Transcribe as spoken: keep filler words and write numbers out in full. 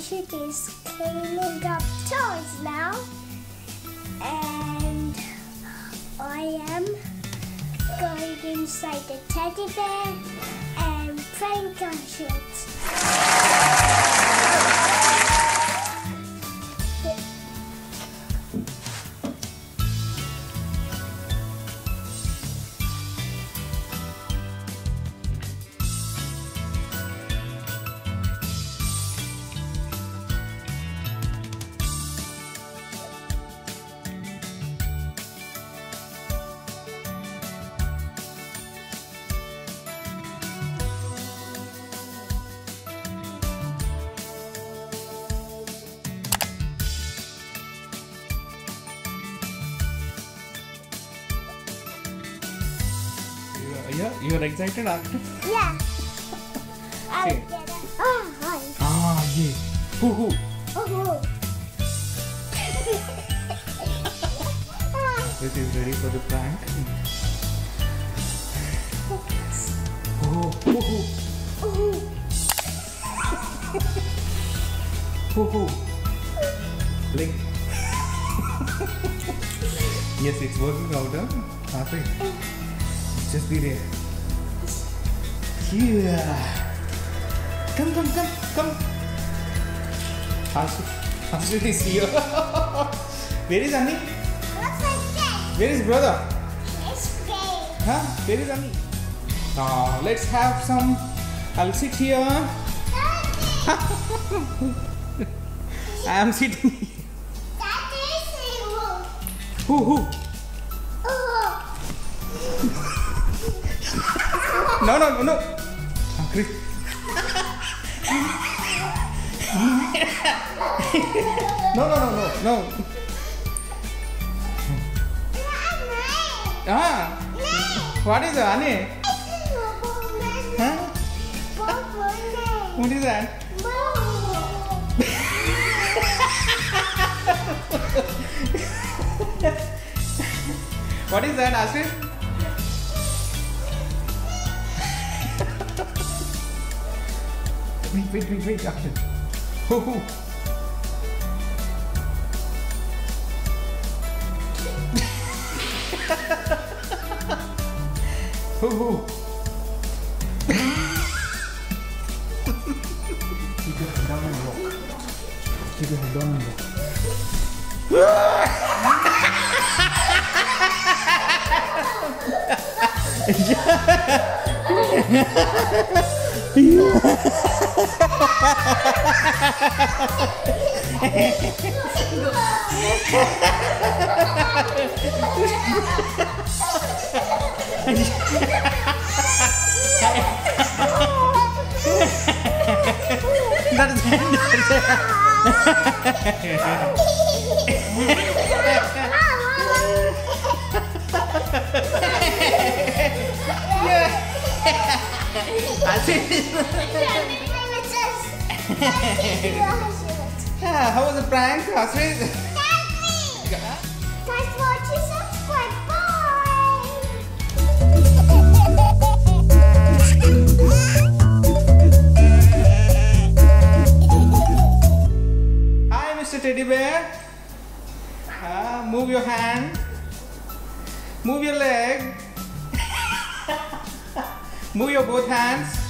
Aakrit is cleaning up toys now, and I am going inside the teddy bear and prank Aakrit. Yeah, you are excited, Aakrit? Yeah. I'll Okay. get it. Oh, hi. Ah, yeah. Hoo hoo. Oh. This is ready for the prank. Oh, hoo hoo. Oh. Hoo hoo. Blink. Yes, it's working out, huh? Aakrit. Just be there. Yeah. Come, come, come, come. Aashrit, Aashrit is here. Where is Annie? What's like that? Where is brother? It's great. Huh? Where is Annie? Now let's have some. I'll sit here. I am sitting here. That is you. Who, who? Oh. No, no, no, no. Aakrit. No, no, no, no, no. Ah. What is that, Annie? Huh? What is that? What is that, Aashrit? Wait, wait, wait, wait, Aakrit. Hoo hoo. Hoo hoo. Keep your head down and walk. Keep your head down and walk. That's it. Yeah, how was the prank, Aakrit? Guys, watch and subscribe. Bye. Hi, Mister Teddy Bear. Uh, move your hand. Move your leg. Move your both hands.